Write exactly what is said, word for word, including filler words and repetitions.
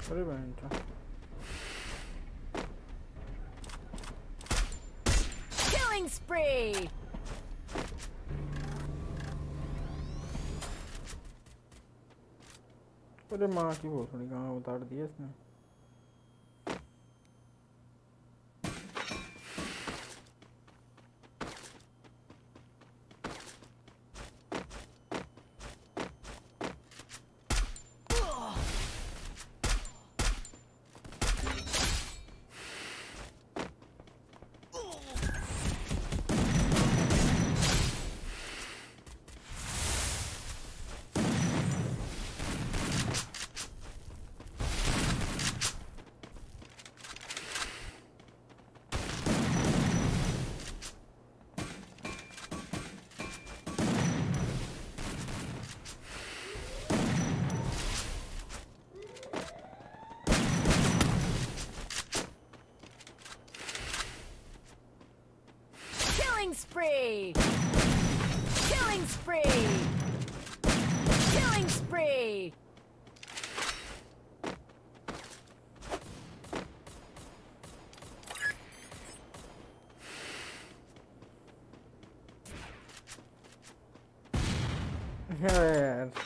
अरे बेंचा Killing spree. अरे माँ की भोसड़ी कहाँ उतार दिया इसने Killing spree. Killing spree. Killing spree. यार